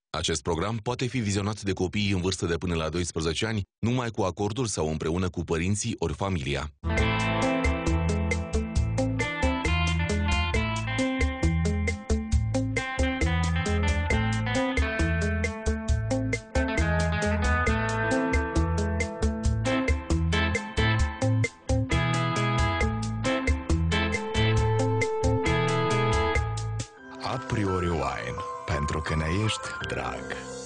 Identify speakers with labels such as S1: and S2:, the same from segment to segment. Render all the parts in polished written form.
S1: Acest program poate fi vizionat de copiii în vârstă de până la 12 ani, numai cu acordul sau împreună cu părinții ori familia.
S2: A priori wine, pentru că ne ești drag.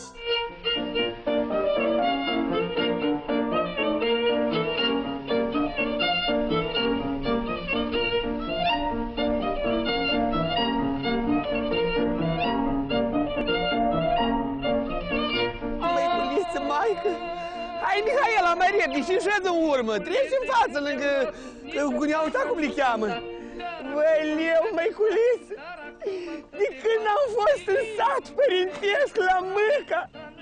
S3: Măiculiță, maică! Hai, Mihaela, mai repede și ședă în urmă! Treci în față lângă... Ne-a uitat cum le cheamă! Băleu, măiculiță! De când am fost în sat părintesc la Mâca!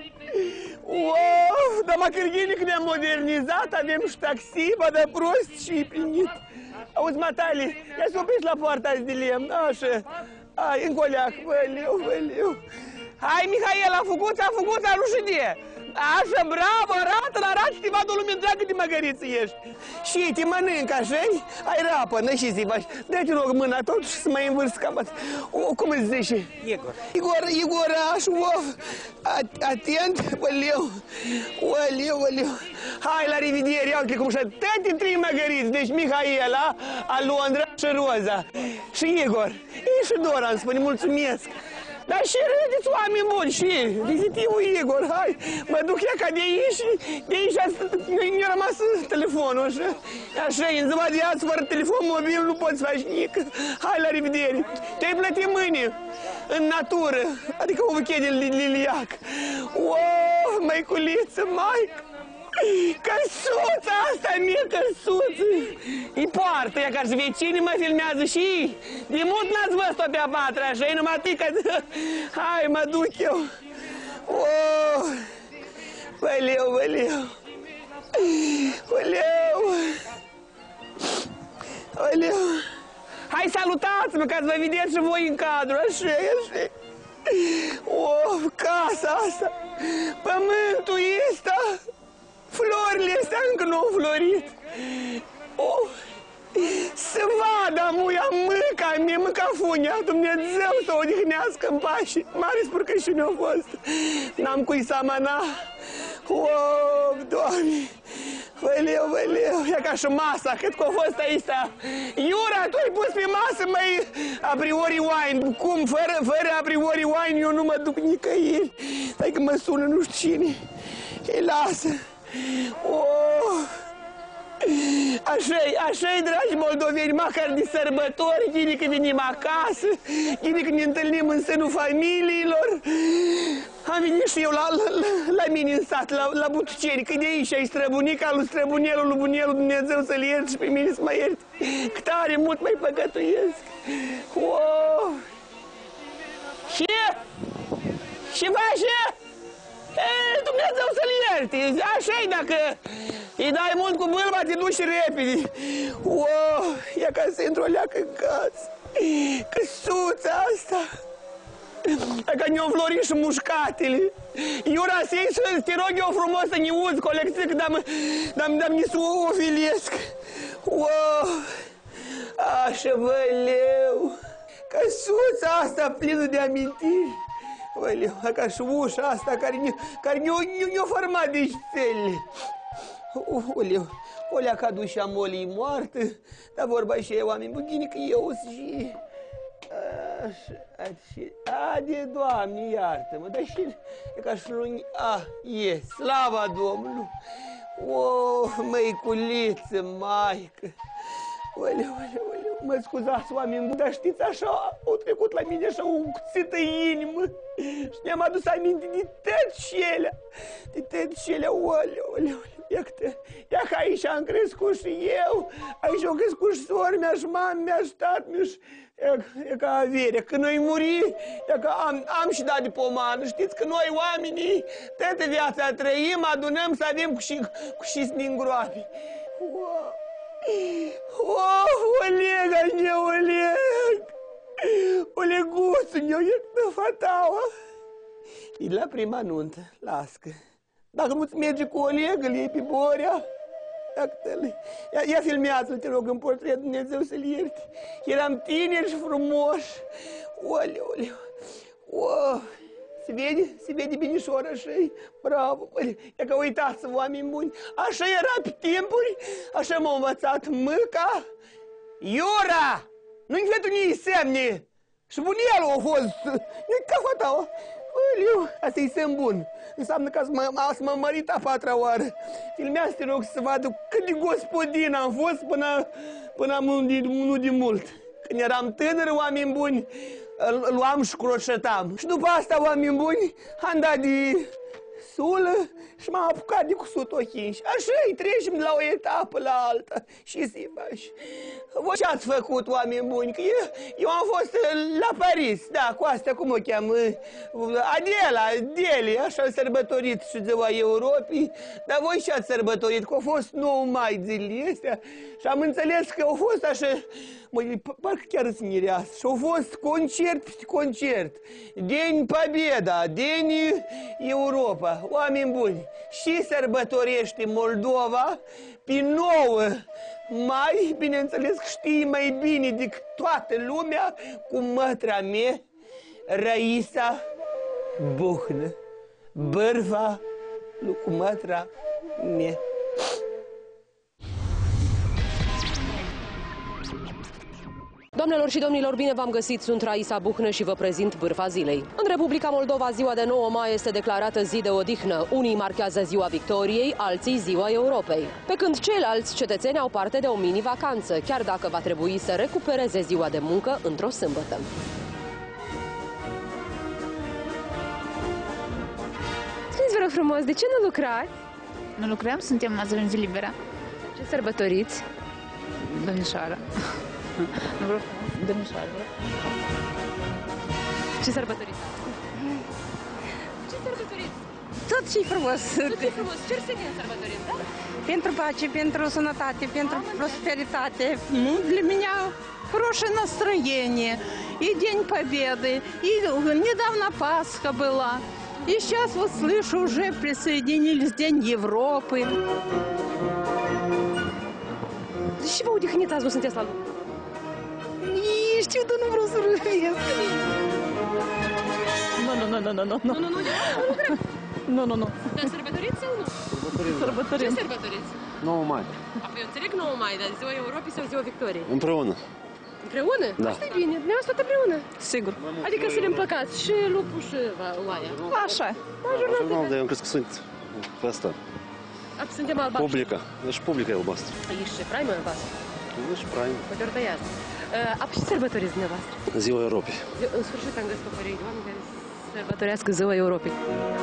S3: Wow, dar Macârghini când ne-am modernizat, avem și taxi, ba de prost și primit. Auzi, Matale, ia să oprești la poarta azi de lemn, așa. Hai, în coleac, băleu, băleu. Hai, Mihaela, a făcut, rușine. Așa, bravo, arată, te vadă o lume întreagă de măgăriță ești. Și te mănâncă, așa-i? Ai rapă, nă și zi, bași. Dă-te rog mâna tot și să mai învârți capăt. Cum îți zice? Igoraș, of. Atent, băleu. Oleu. Hai, la revedere, iau-te cum și toate trei măgăriți. Deci Mihaela, Alondra și Roza. Și Igor. E și Dora îmi spune, mulțumesc. Dar și râdeți, oameni buni, și vizitivul Igor, hai, mă duc eu ca de aici și de aici mi-a rămas telefonul, așa. Așa, în ziua de azi, fără telefon mobil, nu poți face nimic. Hai, la revedere. Te-ai plătit mâine, în natură, adică o buchet de liliac. Wow, măiculiță, maică. Căsuța asta mie, căsuță! Îi poartă ea, ca și vecinii mă filmează și ei. De mult n-ați văzut-o pe-a patra, așa, e numai tica. Hai, mă duc eu. Oh, băleu. Hai, salutați-mă, ca să vă vedeți și voi în cadru, așa. Oh, casa asta, pământul ăsta. Florile astea încă nu au florit. Oh, să vadă muia mâca funia, Dumnezeu să o odihnească în pași. Mare spurcășini au fost. N-am cui să amana. Oh, Doamne, băleu, e ca și masa, cât că a fost aici. Iura, tu ai pus pe masă, măi, a priori wine. Cum, fără a priori wine, eu nu mă duc nicăieri. Stai că mă sună nu știu cine. Ei, lasă. Oh! Așa-i, dragi moldoveni, măcar de sărbători, gine că venim acasă, gine că ne întâlnim în sânul familiilor. Am venit și eu la mine în sat, la Butuceni, că de aici ai străbunica lui străbunelul lui bunelul, Dumnezeu să-l ierte și pe mine să mă ierte. Că tare mult mai păcătuiesc. Oh! Și face? Dumnezeu să-l ierte, așa-i dacă îi dai mult cu bâlba, te duci repede. Wow, ia ca să intru o leacă în casă. Căsuța asta. Dacă ne-au florit și mușcatele. Iura, să te rog eu frumos să ne uzi colecție, dar mi să o filesc. Wow, așa, băleu. Căsuța asta plină de amintiri. Oleu, ca și ușa asta care ne-o format de ștele. Oleu, olea ca dușa molii moartă, dar vorba și eu, oameni bugini, că eu și... Așa, de Doamne, iartă-mă, dar și... E ca și luni... E, slava Domnului! Măiculiță, maică! Oleu, mă scuzați, oameni buni, dar știți, așa, au trecut la mine așa o cuțită inimă și mi-am adus aminte de tăți oleu, ia că aici am crescut și eu, aici au crescut și sora mea și mama mea și tatăl meu și e ca averea. Când noi muri, e că am și dat de pomană, știți că noi oamenii toată viața trăim, adunăm să avem cu și să ne îngroape. Oleg, Oleguțul meu, e că fataua. E la prima nuntă, lască. Dacă nu-ți merge cu Oleg, îl iei pe Borea. Ia filmează-l, te rog, în portret, Dumnezeu să-l ierte. Eram tineri și frumoși. Oleu. Oh. Se vede binișor așa-i. Bravo. E că uitați-vă, oameni buni. Așa era pe timpuri, așa m-a învățat mâca. Iura! Nu-i fătu nici semne. Și bunelul a fost. E ca fata. Oleu, asta-i semn bun. Înseamnă că ați mă mărit a 4-a oară. Filmează, te rog, să vadă cât de gospodin am fost până nu de mult. Când eram tânăr, oameni buni, luam și croșetam. Și după asta, oameni buni, am dat de sulă și m-am apucat de cusut ochii. Și așa-i trecem de la o etapă la alta. Și să-i faci. Voi ce-ați făcut, oameni buni? Că eu am fost la Paris, da, cu asta, cum o cheamă? Adele, așa sărbătorit și ziua Europei. Dar voi ce-ați sărbătorit? Că au fost 9 mai zilele astea și am înțeles că au fost așa, parcă chiar îți mireasă. Și au fost concert peste concert. Deni Победа, Deni Europa. Oameni buni, și sărbătorește Moldova pe 9 mai, bineînțeles că știi mai bine decât toată lumea, cu mătra mea, Raisa Buhnă, bărva lui cu mătra mea.
S4: Doamnelor și domnilor, bine v-am găsit, sunt Raisa Buhnă și vă prezint bârfa zilei. În Republica Moldova, ziua de 9 mai este declarată zi de odihnă. Unii marchează ziua victoriei, alții ziua Europei. Pe când ceilalți cetățeni au parte de o mini-vacanță, chiar dacă va trebui să recupereze ziua de muncă într-o sâmbătă.
S5: Spuneți, vă rog frumos, de ce nu lucrați?
S6: Nu lucrăm, suntem azi în zi liberă.
S5: Ce sărbătoriți?
S6: Domnișoară. Nu vreau domnișoară.
S5: Ce sărbătoriți? Ce sărbătoriți?
S7: Tot ce-i frumos.
S5: Tot ce frumos. Ce să sărbătorim, da?
S7: Pentru pace, pentru sănătate, pentru prosperitate. Ну, для меня хорошее настроение. И День Победы, и недавно Пасха была. И сейчас вот слышу, уже присоединились День Европы.
S5: De ce vă odihniți azi, nu sunteți la lucru?
S7: Не, știu, dar nu vreau să râvesc.
S5: Nu. Dar sărbătoriți sau nu?
S7: Sărbătorim.
S5: Ce sărbătoriți?
S8: 9 mai.
S5: Eu înțeleg 9 mai, dar ziua Europei sau ziua Victoriei?
S8: Împreună.
S5: Împreună?
S8: Da.
S5: Asta e bine, dumneavoastră tot împreună.
S7: Sigur.
S5: Adică să le împăcați și lupul și oaia.
S7: Așa.
S8: Nu, dar eu cred că sunt pe asta.
S5: Suntem albaștri.
S8: Publica. Deci publica e albastră.
S5: Ești ce praimă albastră?
S8: Deci prime.
S5: Poate ori tăiați. Ce sărbătoriți dumneavoastră?
S8: Ziua Europei.
S5: În sfârșit am găsit o părere de oameni care sărbătorească ziua Europei.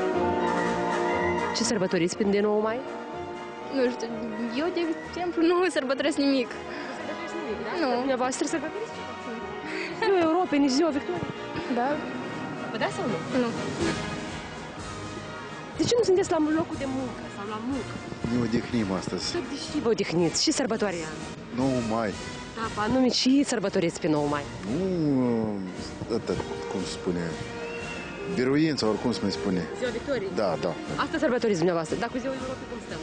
S5: Ce sărbătoriți prin de 9 mai?
S6: Nu știu, eu, de exemplu, nu sărbătoresc nimic.
S5: Sărbătoriți nimic, da?
S6: Nu.
S5: Dumneavoastră sărbătoriți ce? Ziua Europei, nici ziua Victoriei.
S6: Da?
S5: Vă dați sau nu?
S6: Nu.
S5: De ce nu sunteți la locul de muncă sau la muncă?
S9: Ne odihnim astăzi.
S5: De ce vă odihniți? Și sărbătoarea?
S9: 9 mai.
S5: Da, pe anume și sărbătoriți pe 9 mai.
S9: Nu, cum se spune, biruința, oricum se mai spune.
S5: Ziua Victoriei?
S9: Da.
S5: Asta sărbătoriți dumneavoastră. Dar cu ziua Europei cum stăm?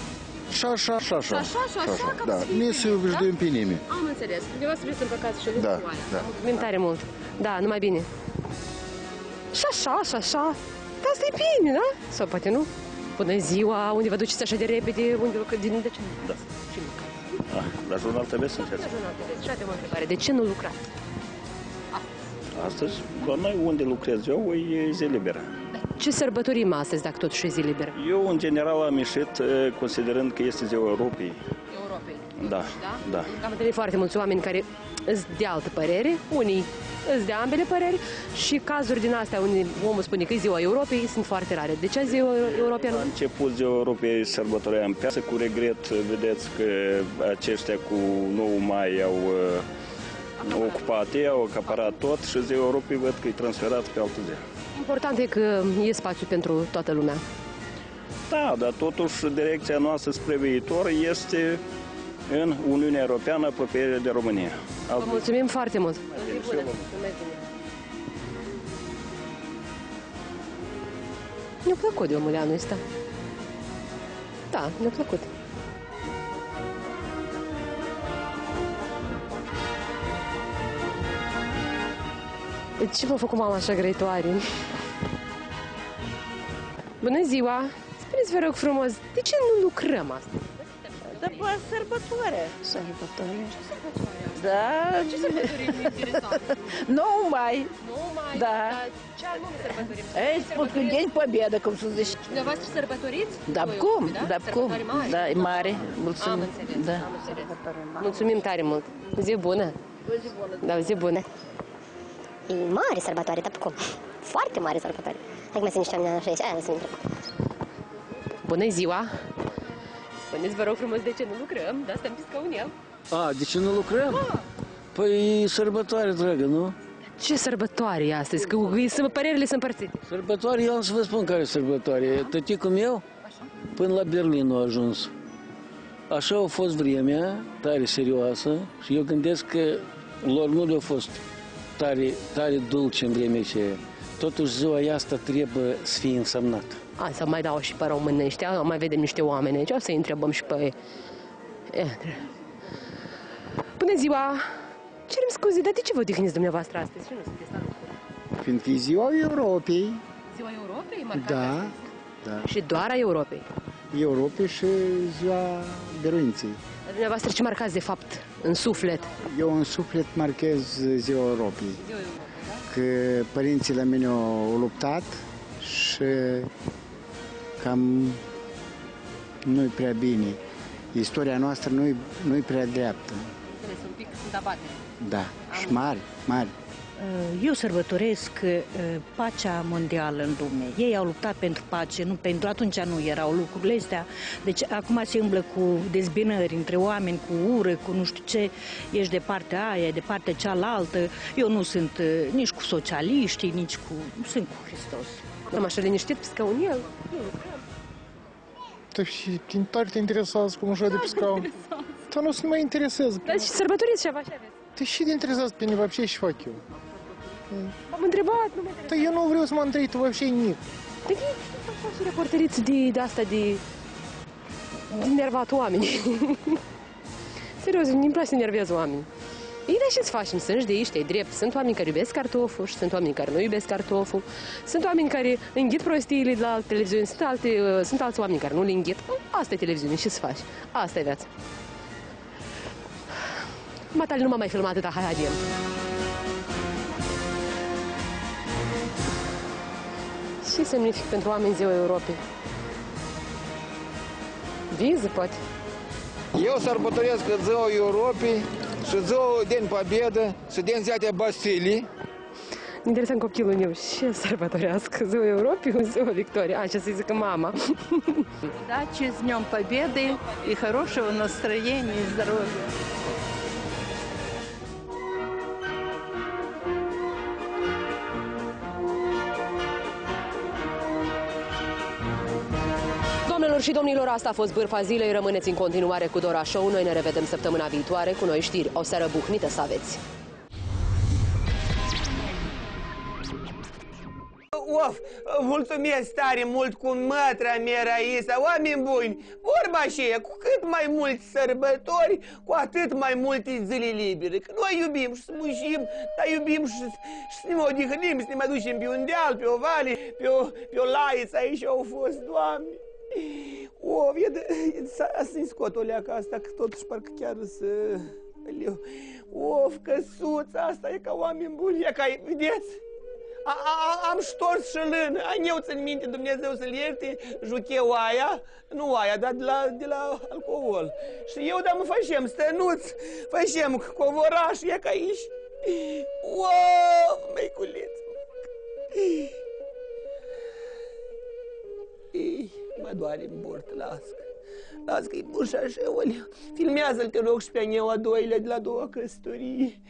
S9: Așa,
S5: cam
S9: da.
S5: să fie
S9: Ne
S5: bine,
S9: se ubijduim pe nimeni.
S5: Am înțeles. Dumneavoastră vreți să împăcați și lucrul
S9: Da,
S5: cu aia.
S9: da.
S5: Mulțumim tare mult. Da, numai bine. Și așa. Dar asta e bine, da? Sau poate nu? Bună ziua, unde vă duceți așa de repede? Unde lucrați? De ce nu?
S8: Da.
S5: Ce nu lucrați?
S8: La jurnal trebuie să încerc.
S5: La jurnal TV. Și alte o întrebare. De ce nu lucrați?
S8: Astăzi, la noi unde lucrez eu, e zi liberă.
S5: Ce sărbătorim astăzi, dacă tot și zi liberă?
S8: Eu, în general, am ieșit considerând că este ziua Europei.
S5: Europei.
S8: Da.
S5: Am întâlnit foarte mulți oameni care îți de altă părere, unii îți de ambele păreri și cazuri din astea unde omul spune că e ziua Europei sunt foarte rare. De ce ziua europeană?
S8: La început ziua Europei sărbătorea în piață. Cu regret, vedeți că aceștia cu 9 mai au ocupat, au acaparat tot și ziua Europei văd că e transferat pe altă zi.
S5: Important e că e spațiu pentru toată lumea.
S8: Da, dar totuși direcția noastră spre viitor este în Uniunea Europeană, apropiere de România.
S5: Vă mulțumim foarte mult! Mi-a plăcut de omul anul ăsta. Da, mi-a plăcut. Ce m-a făcut mama așa grăitoare? Bună ziua! Spuneți, vă rog frumos, de ce nu lucrăm astăzi?
S7: După sărbătoare.
S6: Sărbătoare.
S7: Da.
S5: Ce sărbători e interesant?
S7: 9 mai.
S5: 9 mai?
S7: Da.
S5: Ce anume sărbătorim?
S7: Ei, spun că Dень Победы, cum se zice.
S5: Dumneavoastră sărbătoriți?
S7: Da, cum? Da, cum?
S5: Sărbători mari?
S7: Da, e mare. Mulțumim.
S5: Am înțeles,
S7: Da.
S5: am înțeles. Mulțumim tare mult. Zi bună. Da, zi bună.
S10: E mare sărbătoare, dar cum? Foarte mare sărbătoare. Hai că mai sunt niște oameni așa, aia să intră.
S5: Bună ziua! Spuneți, vă rog frumos, de ce nu lucrăm? Da, stăm pe scaunel.
S11: A, de ce nu lucrăm? Păi sărbătoare, dragă, nu?
S5: Ce sărbătoare e astăzi? Că părerile sunt împărțite.
S11: Sărbătoare, eu am să vă spun care e sărbătoare. Tăticul meu până la Berlin a ajuns. Așa a fost vremea, tare serioasă, și eu gândesc că lor nu le-a fost tare dulce în vremea aceea. Totuși ziua asta trebuie să fie însemnată.
S5: Hai să mai dau și pe românești, mai vedem niște oameni aici, o să-i întrebăm și pe ei. Bună ziua! Cerem scuze, dar de ce vă odihniți dumneavoastră astăzi? Și nu sunteți la lucru?
S12: Fiindcă e ziua Europei.
S5: Ziua Europei? Marcată
S12: Da,
S5: astăzi?
S12: da.
S5: Și doar a Europei?
S12: Europei și ziua Biruinței.
S5: Dar dumneavoastră ce marcați de fapt în suflet?
S12: Eu în suflet marchez ziua Europei.
S5: Ziua Europei, da?
S12: Că părinții la mine au luptat și cam nu-i prea bine. Istoria noastră nu-i prea dreaptă.
S5: Înțeles, un pic sunt abate.
S12: Da, și mari, mari.
S13: Eu sărbătoresc pacea mondială în lume. Ei au luptat pentru pace, nu pentru atunci nu erau lucrurile astea. Deci acum se umblă cu dezbinări între oameni, cu ură, cu nu știu ce. Ești de partea aia, de partea cealaltă. Eu nu sunt nici cu socialiștii, nici cu... Sunt cu Hristos.
S5: Am așa liniștit pe scaunel.
S14: Da, și tare te interesează cum așa de pe scaun. Dar nu se mai interesează.
S5: Dar și sărbătoriți ceva, ce aveți?
S14: Te și te interesează pe mine, вообще, și fac eu.
S5: Am întrebat, nu mă interesează.
S14: Dar eu nu vreau să mă întreb, tu вообще nimic.
S5: De ce faci reporteriți de asta, de nervat oameni? Serios, îmi place să nervez oameni. Ei, dar ce-ți facem? Sunt de aici, e drept. Sunt oameni care iubesc cartoful și sunt oameni care nu iubesc cartoful. Sunt oameni care înghit prostiile de la televiziune, sunt alți oameni care nu le înghit. Asta e televiziune, ce-ți faci? Asta e viața. Matale nu m-a mai filmat atâta, hai, adiem. Ce semnific pentru oameni ziua Europei? Viză, poate.
S15: Eu sărbătoresc ziua Europei și ziua День Победы și День Взятия Bastilii.
S5: Interesant copilul meu, ce sărbătorească? Ziua Europei, ziua Victoriei. А, сейчас să-i zică mama.
S7: Удачи, с Днем Победы и хорошего настроения и здоровья.
S4: Doamnelor și domnilor, asta a fost Bârfa Zilei. Rămâneți în continuare cu Dora Show. Noi ne revedem săptămâna viitoare cu noi știri. O seară buhnită să aveți!
S3: Of, mulțumesc tare mult cu mătra mea, Raisa, oameni buni, vorba aceea, cu cât mai mulți sărbători, cu atât mai multe zile libere. Că noi iubim și să muncim, dar iubim și să ne odihnim, să ne mai ducem pe un deal, pe o vale, pe o laiță, aici au fost, Doamne. Of, să-i scot o leacă asta, că totuși parcă chiar să... Of, căsuța asta e ca oameni buni, e ca, vedeți? Am ștors și lână, eu țin minte, Dumnezeu să-l ierte, jucheu aia, nu aia, dar de la alcool. Și eu, dar mă făceam stănuț, făceam covoraș, e ca aici. Uau, măiculeț. Ei, mă doare în burtă, las că-i bușa așa, olea. Filmează-l, te rog, și pe aneu a doilea de la două căsătorii.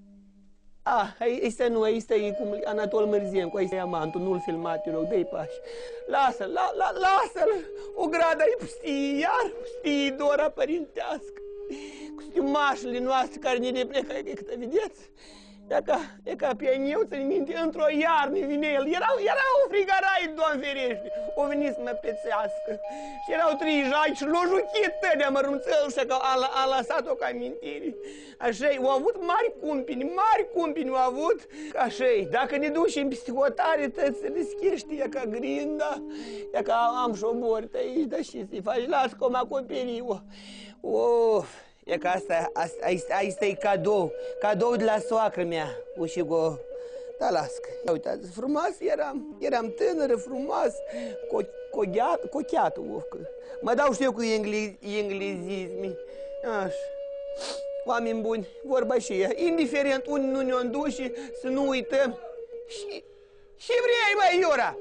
S3: Ăsta nu, ăsta e cum Anatol Mărziencu, ăsta e amantul, nu-l filma, te rog, dă-i pași. Lasă-l, lasă-l, o gradă-i pustie, iar pustie Dora părintească. Cu stimașele noastre care ne replecă, câtă vedeți? E ca pieniu, țin minte, într-o iarnă vine el. Era un frigarai, Doamne ferește. O venit să mă pețească. Și erau 3 jai și l-o juchit tădea mărunțel și că a lăsat-o ca amintire. Așa-i, au avut mari cumpini au avut. Așa-i, dacă ne ducem peste hotare, tăți se deschește, e ca grinda. E ca am șobori aici, dar și să-i faci, las cum acoperi-o. Of. E că asta e cadou de la soacră mea, ușigo talască. Ia uitați, frumos eram tânără, frumos, cocheată, mă dau și eu cu englezismi, așa. Oameni buni, vorba și ea, indiferent unde nu ne-o duce, să nu uităm. Și vrei, băi, Iura?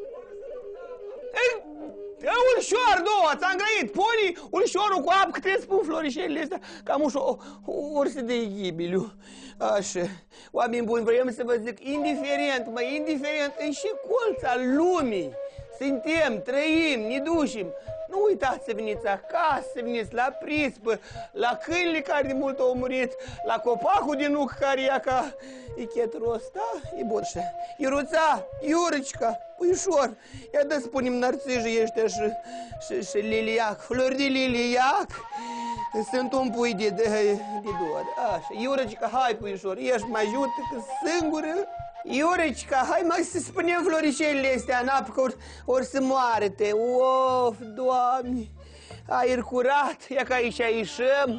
S3: Ulșor, două, ți-am grăit, pune ulșorul cu apă, că trebuie să pun florișelile astea, cam ori să de ghibiliu. Așa, oameni buni, vreau să vă zic, indiferent, în ce colț al lumii suntem, trăim, ne ducem, nu uitați să veniți acasă, să veniți la prispă, la câinile care de mult au murit, la copacul din nuc care ia ca ichetul ăsta, e bun așa. Iuruța, Iuricica, ușor, ia dă spunem narcijii ăștia și liliac, flori de liliac, sunt un pui de dor. Așa, Iuricica, hai puișor, ești mă ajută că singură. Iuricica, hai mai să spunem floricelele astea în apă, că ori să moare-te. Of, Doamne, aer curat, ia că aici ieșim.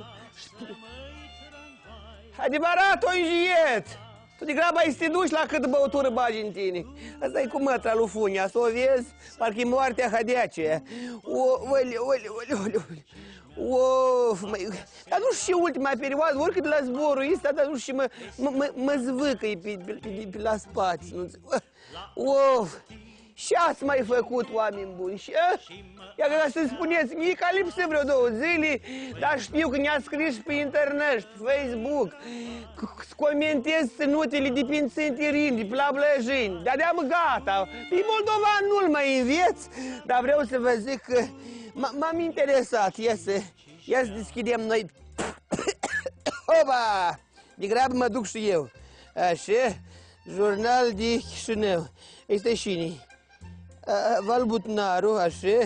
S3: Adevărat, o înjiet. Tu degrabă ai să te duci la cât băutură bagi în tine. Asta e cu mătra lui Funia, să o vezi, parcă-i moartea hadeaceea. Of, dar nu știu ultima perioadă, oricât la zborul ăsta, dar nu știu, mă zvâcă-i pe la spate. Of, și ați mai făcut, oameni buni, și ia că să spuneți, mie că lipsă vreo 2 zile, dar știu că ne-a scris pe internet, pe Facebook, să comentez ținutele de prin Țintirin, de pe la Blăjeni, dar de-am gata, pe Moldovan nu-l mai înveț, dar vreau să vă zic că m-am interesat, ia să deschidem noi. Oba! De grabă mă duc și eu. Așa, jurnal de Chișinău. Este cine? Valbutnaru, așa.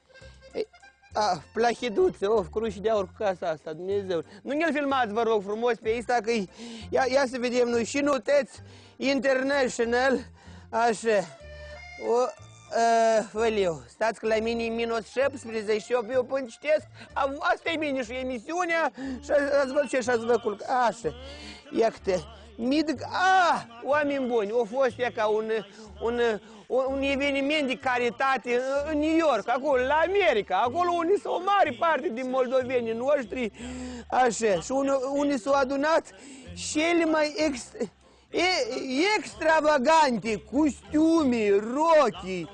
S3: Plahiduță, of, cruși de aur cu casa asta, Dumnezeu. Nu ne-l filmați, vă rog frumos, pe ăsta, că ia să vedem noi și noteți International, așa. Văliu, stați că la mine e minus 17 și eu până citesc, asta e bine și emisiunea și ați văzut ce și-ați vă culc, așa, ia câte, oameni buni, a fost ea ca un eveniment de caritate în New York, acolo, la America, acolo unde sunt o mare parte din moldovenii noștri, așa, și unde s-au adunat cele mai extravagante costume, rochi.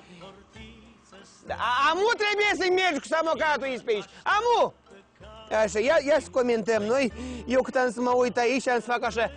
S3: Amu trebuie să mergi cu samocatul aici pe aici. Amu! Așa, ia să comentăm noi. Eu cât am să mă uit aici, am să fac așa,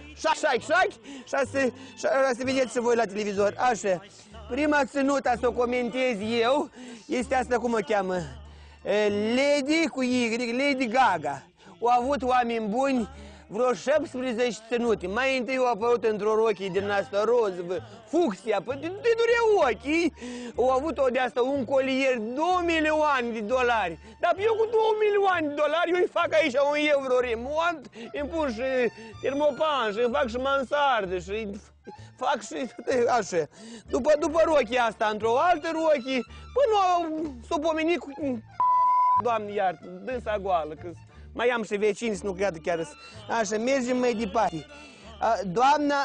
S3: și să vedeți și voi la televizor. Așa, prima ținută să o comentez eu, este asta, cum o cheamă? Lady cu Y, Lady Gaga. Au avut, oameni buni, vreo 17 ținute. Mai întâi au apărut într-o rochie din asta roz, fucsia, de durea ochii. Au avut-o de asta, un colier, 2 milioane de dolari. Dar eu cu 2 milioane de dolari, eu îi fac aici 1 euro remont, îmi pun și termopan, și îmi fac și mansardă, și fac și așa. După rochia asta, într-o altă rochie, până s-o pomenit cu... Doamne iartă, dânsa goală, că mai am și vecini, să nu creadă chiar. Așa, mergem mai departe. Doamna,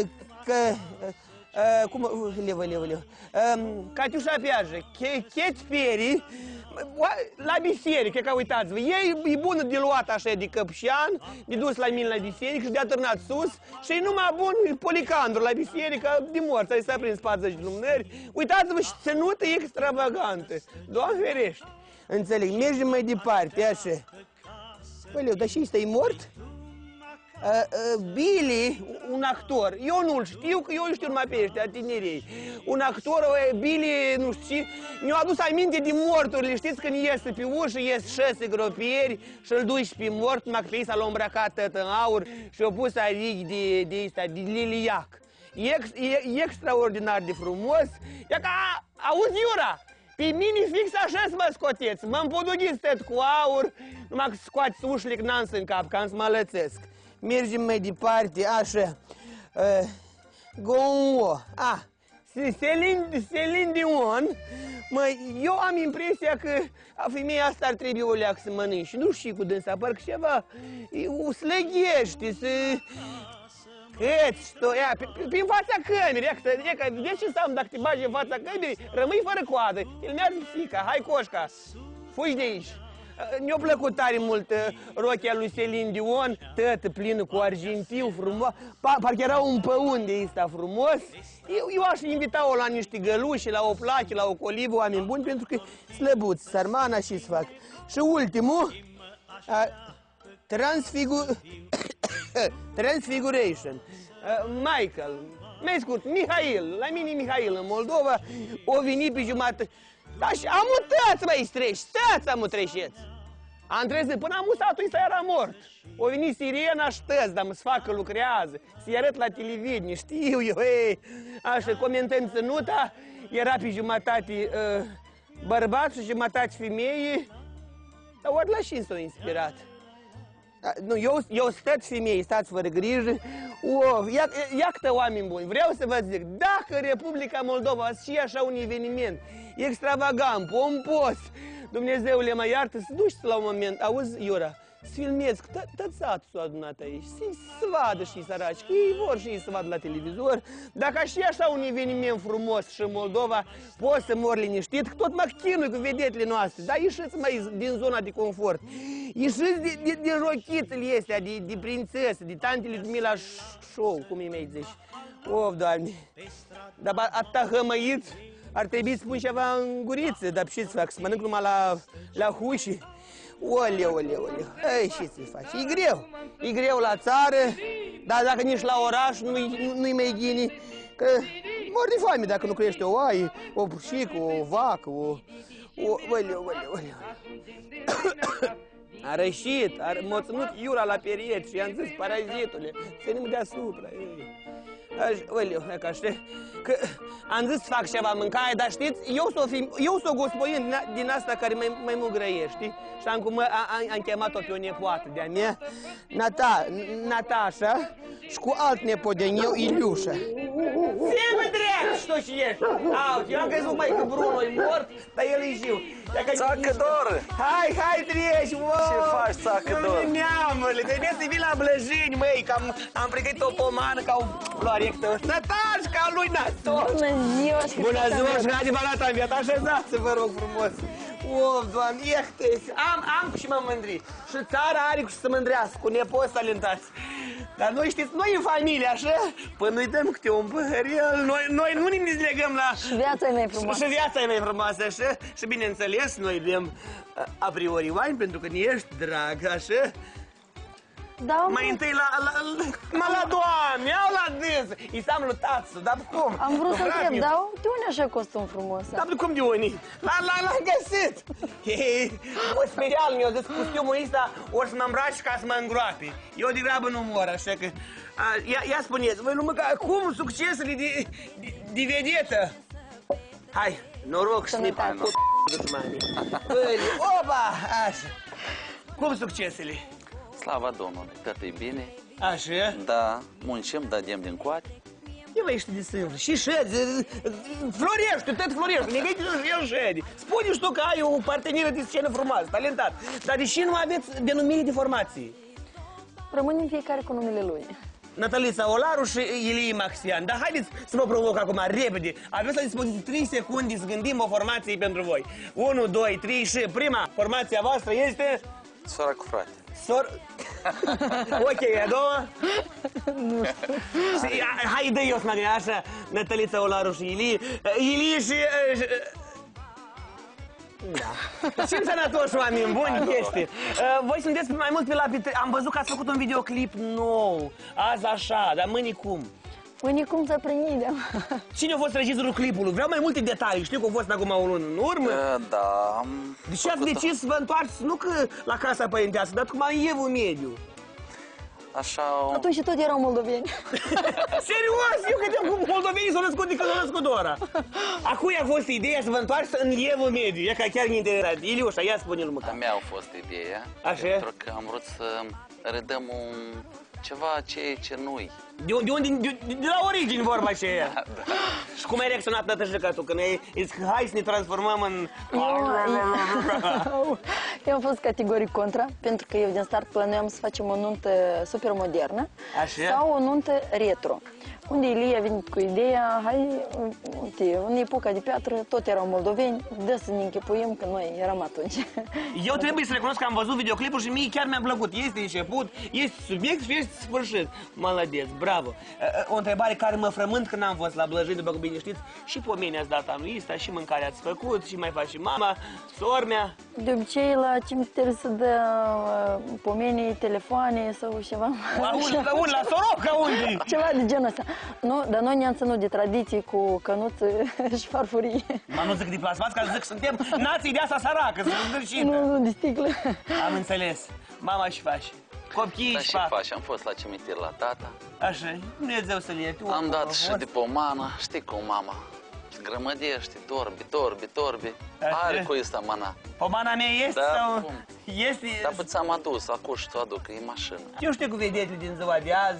S3: Catiușa Piajă, Chet Ferry, la biserică, că uitați-vă, e bună de luat așa de căpșan, de dus la mine la biserică și de atârnat sus și e numai bun policandru la biserică de morți, ai s-a prins 40 lumânări. Uitați-vă și ținută extravagantă. Doamne ferește. Înțeleg, mergem mai departe, așa. Păi, dar și ăsta e mort? Billy, un actor, eu nu-l știu, că eu îl știu numai pe ăștia, tinerii. Un actor, Billy, nu știu ce, mi-a adus aminte de morturile, știți când iese pe ușă, ies 6 gropieri și îl duci pe mort, numai că pe ei s-a îmbrăcat tătă în aur și a pus arici de liliac. E extraordinar de frumos, e ca, auzi, Iura, pe mine fix așa să mă scoteți, mă împodughiți tot cu aur, numai că scoateți ușile că n-am să încap, că am să mă lățesc. Mergem mai departe, așa, Gonwo, Celine Dion, măi, eu am impresia că femeia asta ar trebui o leac să mănânci și nu știu cu dânsa, parcă ceva, o slăghește, să... Prin fața cămerii, vedeți ce înseamnă dacă te bagi în fața cămerii, rămâi fără coadă, filmează psica, hai coșca, fugi de aici. Mi-a plăcut tare mult rochia lui Celine Dion, tătă plină cu argintiu, frumos, parcă era un păun de ăsta frumos. Eu aș invita-o la niște găluși, la o plache, la o colivă, oameni buni, pentru că slăbuți, sarmana și să fac. Și ultimul, Transfiguration, Michael, mai scurt, Mihail, la mine Mihail în Moldova, o venit pe jumătate. Dar și amutați, măi, streși, stați, amutreșeți. Am trezit, până amusatul ăsta era mort. O venit sirena și tăți, dar mă-ți fac că lucrează. Se arăt la televiziune, știu eu, ei. Așa, comentând ținuta, era pe jumătate bărbat și jumătate femeie. Dar ori la și s-o inspirat. Nu, eu stați femei, stați fără grijă. Iată, oameni buni, vreau să vă zic, dacă Republica Moldova și așa un eveniment extravagant, pompos, Dumnezeule mă iartă, să duci la un moment, auzi, Iura, să filmezi, tot satul s-a adunat aici, să vadă și săraci, că ei vor și ei să vadă la televizor. Dacă și așa un eveniment frumos și în Moldova, poți să mor liniștit, că tot mă chinui cu vedetele noastre, dar ieșiți mai din zona de confort. Ieșiți din rochițele astea, de prințese, de tantele de Mila Show, cum îi mai zici. Of, Doamne, dar atâta hămăit, ar trebui să pun ceva în guriță, dar ce să fac, să mănânc numai la huși. Oleu. Ei, ce să faci? E greu. E greu la țară, dar dacă nici la oraș nu-i mai ghini, că mor de foame dacă nu crește o oaie, o pușică, o vacă, Oleu. A rășit, m-a ținut Iura la periet și i-am zis, parazitule, ține-mă deasupra. Oleu, că așa, că am zis să fac ceva mâncare, dar știți, eu s-o gospodin din asta care mai mult grăiești, și am chemat-o pe o nepoată de-a mea, Natasha, și cu alt nepot de-a meu, Iliușa. Zi-mă drept, știu ce ești! Eu am crezut mai că Bruno e mort, dar el e jiu.
S16: Țacă dor!
S3: Hai, treci,
S16: Ce faci, țacă dor?
S3: Neamăle, trebuie să vii la Blăjeni, măi, că am pregătit o pomană ca o florectă. Să-taci ca lui Nator!
S10: Bună ziua!
S3: Bună ziua și haide balata, am viat, așezați-vă, vă rog frumos. Of, Doamne, am și mă mândri. Și țara are cu să mândrească, cu nepoți talentați. Dar noi știți, noi în familie, așa, până îi dăm câte un păhărel, noi nu ne legăm la...
S10: Și viața e mai frumoasă.
S3: Și viața e mai frumoasă, așa. Și bineînțeles, noi bem a priori wine, pentru că ne ești drag, așa.
S10: Da,
S3: mai întâi la Doamne, iau la dânsă. I s-am lutat, dar cum?
S10: Am vrut să întreb, dar de unde așa costum frumos?
S3: Dar cum de unii? L-am găsit. O special mi-a zis costumul ăsta, o să mă îmbraci ca să mă îngroape. Eu degrabă nu mor, așa că... Ia spuneți, voi nu mânca, cum succesele de vedetă? Hai, noroc și ne-i cu dușmanii. Opa, așa. Cum succesele?
S16: Slava Domnului, toată e bine.
S3: Așa?
S16: Da, muncim, dădem din coate.
S3: Eu vă ești de sâmbru. Și ședi, florești, tot florești, ne găti și el ședi. Spune și tu că ai o parteneră de scenă frumoasă, talentat. Dar deși nu aveți denumire de formație?
S10: Rămânem fiecare cu numele lui.
S3: Natalița Olaru și Ilie Maxian. Dar haideți să vă provoc acum, repede. Aveți la dispoziție 3 secunde să gândim o formație pentru voi. 1, 2, 3 și prima formația voastră este...
S16: Sora cu frate.
S3: Ok, a doua? Nu știu. Hai, dă eu să mă gândesc așa, Natalița Olaru și Ilie. Ilie și... Da. Și sănătoși, oameni buni, este. Voi sunteți mai mult pe la... Am văzut că ați făcut un videoclip nou. Azi așa, dar mâine cum?
S17: Mâine cum să prindem?
S3: Cine a fost regizorul clipului? Vreau mai multe detalii. Știu că a fost acum o lună în urmă.
S16: Da.
S3: De ce ați decis să vă întoarceți, nu că la casa părintească, dar cum în Evul Mediu?
S16: Așa...
S17: Atunci tot erau moldoveni.
S3: Serios? Eu credeam că moldovenii s-au născut de când s-au născut Dora. A cui a fost ideea să vă întoarceți în Evul Mediu? E ca chiar mi-e interesant. Iliușa, ia spune-l măcar.
S16: A mea a fost ideea.
S3: Așa?
S16: Pentru că am vrut să redăm ceva ce nu-i.
S3: De la origini vorba aceea.
S16: Da.
S3: Și cum ai reacționat tătășica tu când ai zis că hai să ne transformăm în...
S17: Eu am fost categoric contra, pentru că eu din start planuiam să facem o nuntă super modernă.
S3: Așa?
S17: Sau o nuntă retro. Unde Ilie a venit cu ideea, hai, uite, în epoca de piatră tot erau moldoveni, dă să ne închipuim că noi eram atunci.
S3: Eu trebuie să recunosc că am văzut videoclipul și mie chiar mi-a plăcut. Este început, este subiect și este sfârșit. Malades, bravo. O întrebare care mă frământ când am fost la Blăjeni, după cum bine știți, și pomeni ați dat anul ăsta, și mâncare ați făcut, și mai faci și mama, sor-mea.
S17: De obicei la cimitir se dă pomenii, telefoane sau ceva.
S3: La Soroca unde?
S17: Ceva de genul ăsta. Nu, dar noi ne-am ținut de tradiții cu cănuță și farfurii.
S3: Mă, nu zic de plasmați, că zic suntem nații de asta săracă, sunt îndrășită.
S17: Nu, de sticlă.
S3: Am înțeles. Mama și faci. Copiii
S16: Da,
S3: și
S16: și faci. Am fost la cimitir la tata.
S3: Așa, Dumnezeu să-l ierte.
S16: Am dat și de pomană, știi cum mama grămădește, torbi. Are cu ăsta mana.
S3: Pomana mea este
S16: Da,
S3: sau...
S16: cum?
S3: Este...
S16: Dar pe ți-am adus, acum și tu aduc, e mașină.
S3: Eu știu cu vedetele din ziua de azi,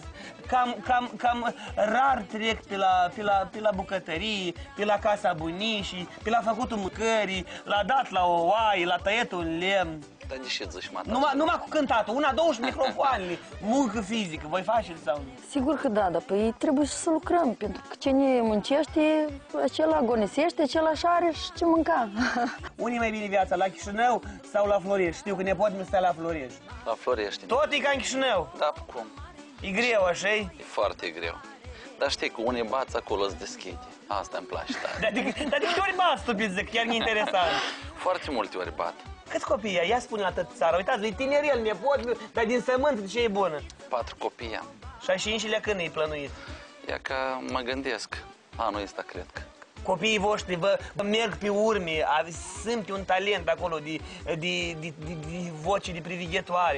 S3: cam rar trec pe la bucătărie, pe la casa bunicii, pe la făcutul mâncării, la dat la o oaie, la tăietul în lemn.
S16: Dar de ce zici, mata?
S3: Numai cu cântatul, una, două și microfoanele, muncă fizică, voi faceți sau nu?
S17: Sigur că da, dar păi trebuie să lucrăm, pentru că cine muncește, acela agonisește, acela și are și ce mânca.
S3: Unde e mai bine viața, la Chișinău sau la Florești? Știu că nepotul meu stă la Florești.
S16: La Florești.
S3: Tot e ca în Chișinău?
S16: Da, cum?
S3: E greu, așa-i?
S16: E foarte greu. Dar știi că unii bați acolo îți deschide. Asta îmi place tare.
S3: Dar de câte ori bați, stupid, zic, chiar mi-e interesant.
S16: Foarte multe ori bat.
S3: Câți copii ai? Ia spune la tătă țara. Uitați, e tinerel, nepot, dar din sământ de ce e bună?
S16: 4 copii am.
S3: Și a 5-lea când e plănuit?
S16: Ia că mă gândesc. Anul ăsta cred că.
S3: Copiii voștri vă merg pe urme, simte un talent acolo de voce, de privighetoare.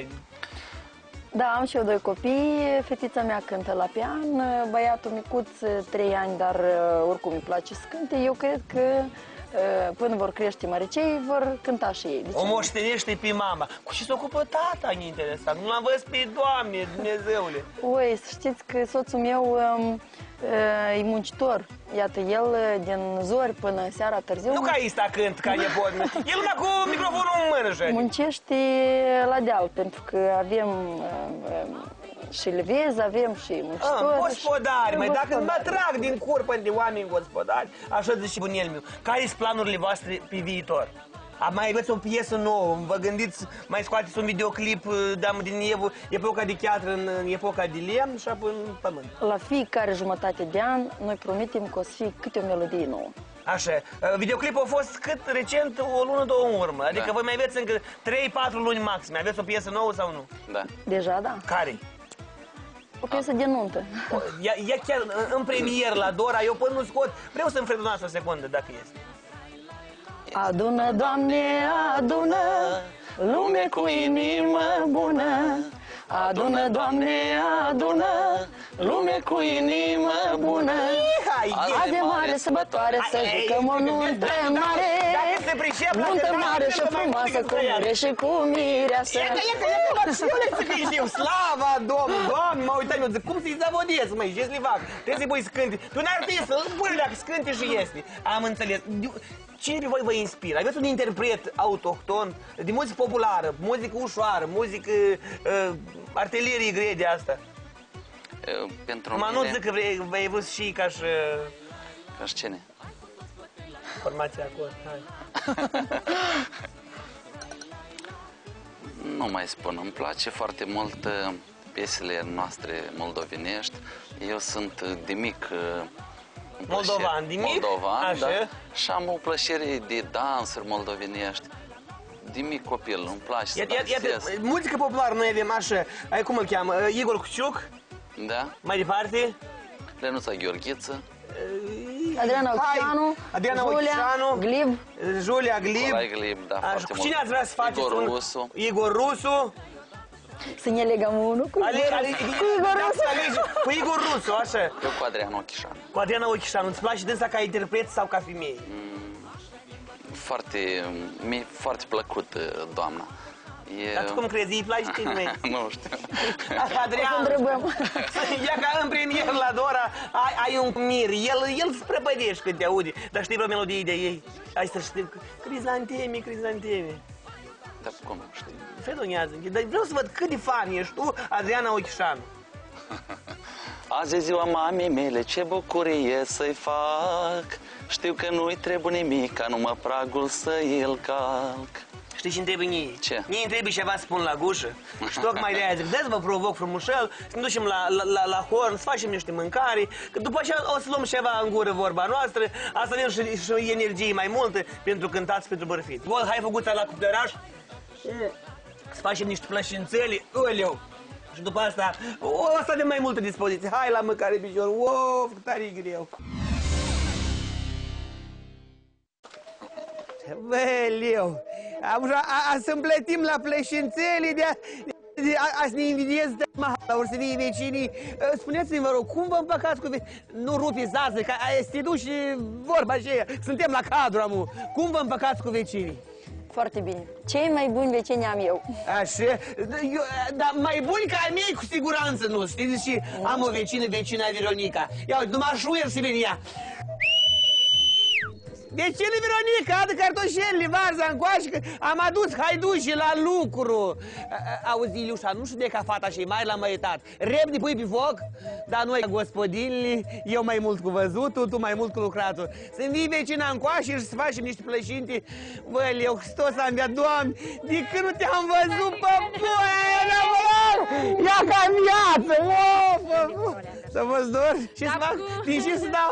S17: Da, am și eu 2 copii, fetița mea cântă la pian, băiatul micuț 3 ani, dar oricum îi place să cânte. Eu cred că până vor crește măricei, vor cânta și ei.
S3: O moștenește pe mama. Cu ce se ocupă tata, e interesant. Nu l-am văzut pe Doamne, Dumnezeule.
S17: Oi, să știți că soțul meu e muncitor. Iată, el din zori până seara târziu...
S3: Nu ca ăsta cânt, ca nepot. El numai cu microfonul în mână și
S17: muncește la deal, pentru că avem și levezi, avem și muncitori.
S3: Gospodari, mai dacă mă trag din curpă de oameni gospodari, așa zice și bunel meu, care sunt planurile voastre pe viitor? Mai aveți o piesă nouă, vă gândiți, mai scoateți un videoclip din epoca de chiatră în epoca de lemn și apoi în pământ.
S17: La fiecare jumătate de an, noi promitem că o să fie câte o melodie nouă.
S3: Așa, videoclipul a fost cât recent, o lună, 2 în urmă, adică voi mai aveți încă 3-4 luni maxim, aveți o piesă nouă sau nu?
S16: Da.
S17: Deja, da.
S3: Care?
S17: O piesă de nuntă.
S3: Ia chiar în premier la Dora, eu până nu scot, vreau să-mi fredonați o secundă, dacă este.
S17: Adună, Doamne, adună, lume cu inimă bună. Adună, Doamne, adună, lume cu inimă bună. Azi e mare sărbătoare, să jucăm o nuntă mare. Nuntă mare și frumoasă, cu mire și cu mireasă.
S3: Iată, slava Domnului, Doamne, mă uitam, eu zic, cum să-i zavodesc, măi, ce să-i fac? Trebuie să-i pui să cânte. Tu n-ar trebui să-l pui dacă să cânte și este. Am înțeles. Cine pe voi vă inspiră? Aveți un interpret autohton de muzică populară, muzică ușoară, muzică artilerie grea de asta?
S16: Pentru
S3: mine...
S16: mine...
S3: nu zic că vei vrut și ca și...
S16: Ca și cine?
S3: Formația acolo, hai.
S16: Nu mai spun, îmi place foarte mult piesele noastre moldovenești. Eu sunt de mic
S3: Moldovan, Dimic?
S16: Moldovan, da. Și am o plăcere de dansuri moldovenești. De mic copil, îmi place să dansez.
S3: Muzică populară noi avem așa, cum îl cheamă, Igor Cuciuc?
S16: Da.
S3: Mai departe?
S16: Lenuța Gheorghiță.
S17: Adriana Ochișanu,
S3: Julia Glib.
S16: Nicolai Glib, da, foarte
S3: Cu cine ați vrea să faceți?
S16: Igor Rusu.
S3: Igor Rusu.
S17: Să ne legăm unul cu Igor Rusu.
S3: Cu Igor Rusu, așa.
S16: Eu cu Adriana Ochișanu.
S3: Cu Adriana Ochișanu. Îți place dânsa ca interpret sau ca femeie?
S16: Mi-e foarte plăcut, doamna.
S3: Dar tu cum crezi, îi place tine?
S16: Nu știu.
S3: Adrian, ia ca în premier la Dora, ai un mir, el se prăpădește când te aude, dar știi vreo melodie de ei? Hai să știi, crizanteme, crizanteme.
S16: Dar cum nu știi?
S3: Fedonează, dar vreau să văd cât de fan ești tu, Adriana Ochișanu.
S16: Azi e ziua mamei mele, ce bucurie să-i fac. Știu că nu-i trebuie nimic, ca numai pragul să-i calc.
S3: Știi ce-mi trebuie mie?
S16: Ce?
S3: Mie îmi trebuie ceva să pun la gușă. Și tocmai de-aia zic, dă-ți vă provoc frumușel, să ne ducem la horn, să facem niște mâncare, că după aceea o să luăm ceva în gură vorba noastră, asta avem și energie mai multă pentru cântați, pentru bărfiți. Bun, hai făcuța la cupleraș, să facem niște plășințele, oleu. Și după asta, o să avem mai multă dispoziție. Hai la mâncare picior, of, tare greu. Băleu, să-mi plătim la plășințele, azi ne invidiez de ori să vii vecinii. Spuneți-mi, vă rog, cum vă împăcați cu vecinii? Nu rupi zață, că este duci și vorba aceea, suntem la cadru, amu. Cum vă împăcați cu vecinii?
S17: Foarte bine. Cei mai buni vecini am eu.
S3: Așa? Dar mai buni ca ai mei, cu siguranță nu. Știți, și am o vecină, vecina Veronica. Ia uite, numai șuier să veni ea. Vecine Veronica, adă cartoșelile, varza încoace, că am adus haidușii la lucru. Auzi, Iliușa, nu știu de ca fata și mai la măietat. Repede pui pe foc, dar noi, gospodinile, eu mai mult cu văzutul, tu mai mult cu lucratul. Să-mi vii vecina încoace și să facem niște plășinte. Bă, eu, Hristos am via, Doamne, de când nu te-am văzut, păpuia, ia ca în viață, să vă zdor și să fac, din ce să dau.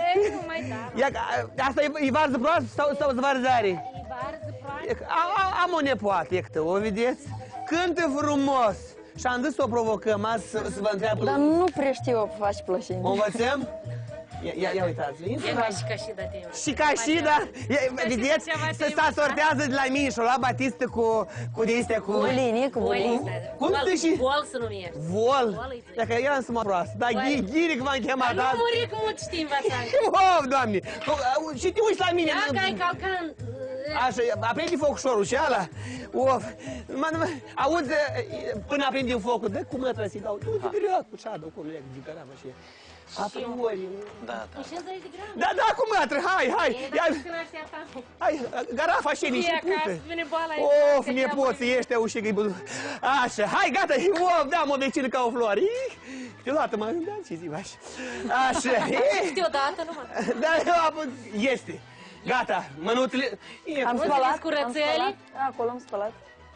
S3: Asta e varză proastă sau varzare? E
S6: varză proastă.
S3: Am o nepoată, o vedeți? Cântă frumos. Și am zis să o provocăm azi să vă întreabă.
S17: Dar nu prea știu eu faci plășini.
S3: O învățăm? Ia uitați.
S6: E mai și ca și da tine.
S3: Și ca și da. Vedeți? S-a sortează de la mine și-o lua Batistă cu de-astea cu...
S17: Bolinii, cu bolinii.
S3: Cum te și?
S6: Vol să numești.
S3: Vol? Dacă eu am să mă proastă. Dar ghiri că m-am chemat azi.
S6: Dar nu muri cum îți știi învățat.
S3: Of, Doamne! Și te uiți la mine.
S6: Dacă ai calcan...
S3: Așa, aprinde focșorul și ala. Of, auzi, până aprinde focul, dă cu mătră să-i dau. Du-te drept, cu ceadă, cu leg, de căramă și... Apriori.
S16: Da.
S3: Da, cu mătră, hai. Hai, garafa și niște pute. Of, nepoții ăștia ușigă-i bădu. Așa, hai, gata, of, da, mă vecină ca o floare. Câteodată mă gândeam ce zi așa. Așa.
S6: Câteodată numai.
S3: Da, este. Gata, mănuțele...
S17: Am spălat?
S6: Curățeli?
S17: Acolo am spălat.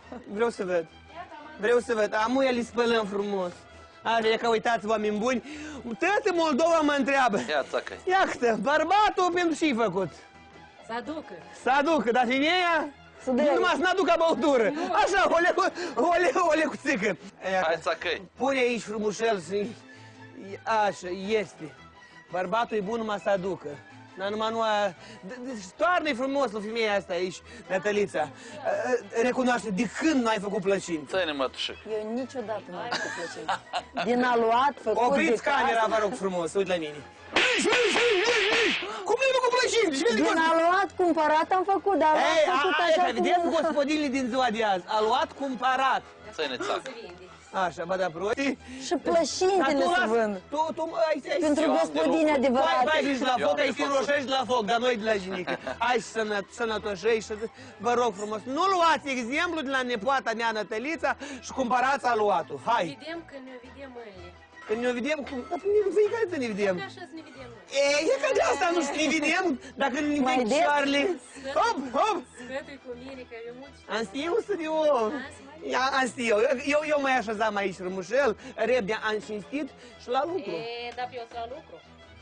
S3: Vreau să văd. Amuia le spălăm frumos. Așa, că uitați, oameni buni, toată Moldova mă întreabă. Iată, bărbatul pentru ce-i făcut? Să aducă, dar femeia? Nu numai să n-aducă băutură. Așa, o lecuțică.
S16: Hai, țăcăi.
S3: Pune aici frumușel să... Așa, este. Bărbatul e bun numai să aducă. Dar numai nu a... Toarnă-i frumos la femeia asta aici, Natalița. Recunoaște, de când nu ai făcut plăcini?
S16: Ține, mătușic.
S17: Eu niciodată nu am făcut plăcini. Din aluat, făcut de
S3: Opriți camera, vă rog frumos, uite la mine. Cum nu ai făcut plăcini?
S17: Din aluat, cumpărat am făcut, dar am făcut așa cum...
S3: Vedeți gospodinile din ziua de azi. Aluat, cumpărat.
S16: Ține, țacă.
S3: Așa, bă, da, prosti.
S17: Și plășintele se vând. Pentru gospodini adevărate.
S3: Hai grijă la foc, ai fi roșești la foc, dar noi de la jinică. Hai sănătoșești, vă rog frumos. Nu luați exemplu de la nepoata mea, Natalița, și cumpărați aluatul. Hai.
S6: Vedem când ne vedem mâinile.
S3: Când ne vedem, cum? Dar fiecare să ne vedem.
S6: Cum așa să ne vedem noi?
S3: E că de asta nu știu, ne vedem, dacă ne vedem picioarele. Hop, hop.
S6: Sfătui cu mine, că eu mulți știu.
S3: Am știut să de om. Am știut. Eu mai așezam aici rămușel, repede am cinstit și la lucru.
S6: Da, pe eu la lucru.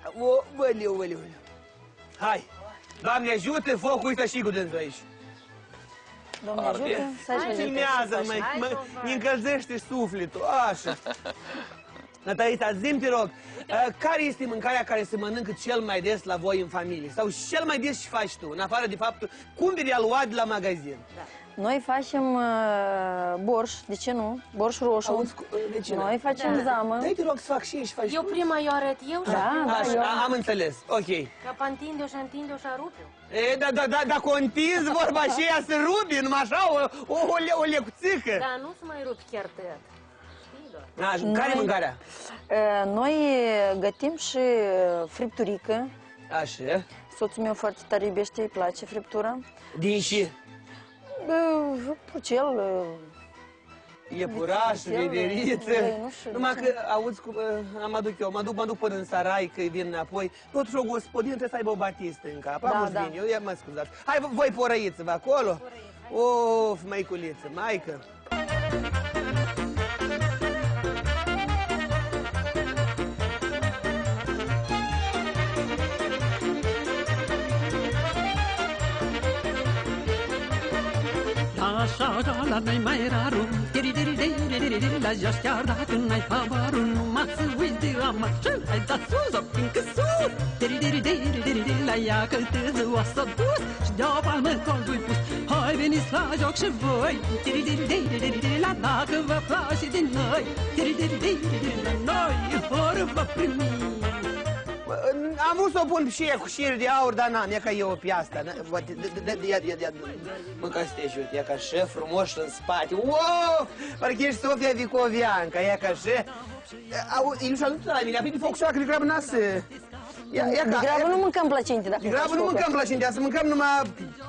S3: Băleu. Hai, Doamne ajută, focul ăsta și cu dânsul aici.
S17: Doamne ajută, să ajungem.
S3: Filmează-l, mă încălzește sufletul, așa. Natalita, zi-mi, te rog, care este mâncarea care se mănâncă cel mai des la voi în familie? Sau cel mai des și faci tu, în afară de faptul, cumperi aluat de la magazin?
S17: Da. Noi facem borș, de ce nu? Borș roșu.
S3: Auzi, de ce
S17: noi facem zamă.
S3: Dai, te rog să fac și ei și faci
S6: Eu
S3: tu.
S6: prima eu arăt eu și
S3: am înțeles, ok.
S6: Ca întinde-o și întinde-o și arupe-o.
S3: E, dacă o întinzi vorba și ea să rubi, numai așa, o lecuțică.
S6: Da, nu se mai rupi chiar tăiat.
S3: Care-i mâncarea?
S17: Noi gătim și fripturică.
S3: Așa.
S17: Soțul meu foarte tare iubește, îi place friptura.
S3: Din și?
S17: Pucel.
S3: Iepuraș, vederiță. Numai că, auzi, mă duc până în Sarai, că vin înapoi. Totuși o gospodină trebuie să aibă o batistă în cap. Da. Eu mă scuzați. Hai, voi porăiți-vă acolo. Of, măiculiță, maică.
S18: Așa ca la noi mai raru, la jos chiar dacă n-ai habarul, numai să uiți de amacel, hai da sus, o pincă sus, la ea că te ziua s-a dus și de-o palmă coldul pus, hai veniți la joc și voi, la dacă vă place de noi, la noi, ori vă primi.
S3: Am vrut să o pun și cu șir de aur, dar n-am, e ca e o piastă. Mă, ca să te ajut, e ca și frumos în spate. Wow! Parcă ești Sofia Vicovianca, e ca și... Ilușa, nu te la mine, apoi de foc șoacă, de grabă n-a să...
S17: De grabă nu mâncăm plăcinte, dacă...
S3: De grabă nu mâncăm plăcinte, să mâncăm numai...